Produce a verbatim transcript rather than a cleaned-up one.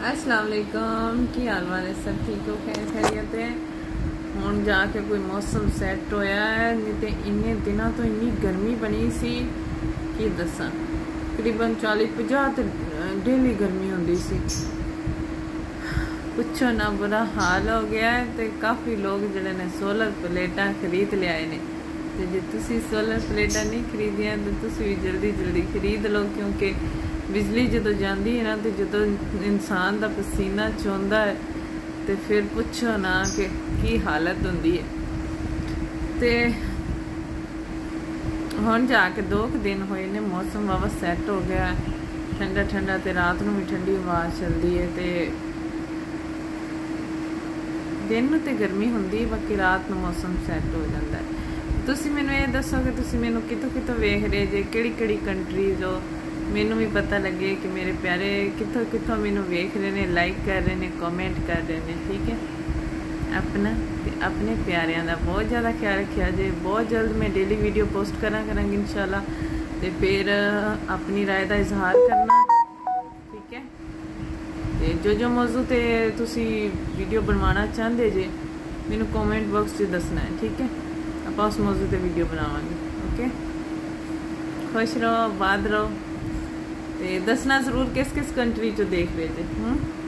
अस्सलाम वालेकुम, की हाल वाले सब ठीक हो? खैर खैरियत है। हुण जाके कोई मौसम सैट होया है, नहीं तो इन्ने दिनों तो इन्नी गर्मी बनी सी कि दसा तकरीबन चाली पचाह तो डेली गर्मी होंदी सी, पुछो ना, बुरा हाल हो गया है। तो काफ़ी लोग जिहड़े ने सोलर प्लेटां खरीद लियाए ने, तो जे तुसी सोलर प्लेटां नहीं खरीदियां तो तुसी भी जल्दी जल्दी खरीद लो, क्योंकि बिजली जो जाती है ना, तो जो इंसान का पसीना चौंदा है तो फिर पुछो ना कि की हालत होंदी है। तो हुण जाके दो क दिन होए ने, मौसम वावा सैट हो गया, ठंडा ठंडा, तो रात को भी ठंडी हवा चलती है। तो दिन में तो गर्मी होंदी है, बाकी रात को मौसम सैट हो जाता है। तुसी मैनू ये दसो कि तुसी मैनू कितों कितों वेख रहे जे, किहड़ी किहड़ी कंट्रीज हो, मैनू भी पता लगे कि मेरे प्यारे कितों कितों मैनू वेख रहे हैं, लाइक कर रहे हैं, कमेंट कर रहे हैं। ठीक है, अपना अपने प्यारियां दा बहुत ज़्यादा ख्याल रखिया जे। बहुत जल्द मैं डेली वीडियो पोस्ट करा करांगी इंशाल्लाह, तो फिर अपनी राय का इजहार करना। ठीक है, तो जो जो मौजू ते तुसी वीडियो बनवाना चाहते जे, मैनू कमेंट बॉक्स च दसना है। ठीक है, आप उस मौजू ते वीडियो बनावांगे। ओके, खुश रहो, आबाद रहो, ते दसना जरूर किस किस कंट्री चो देख रहे थे।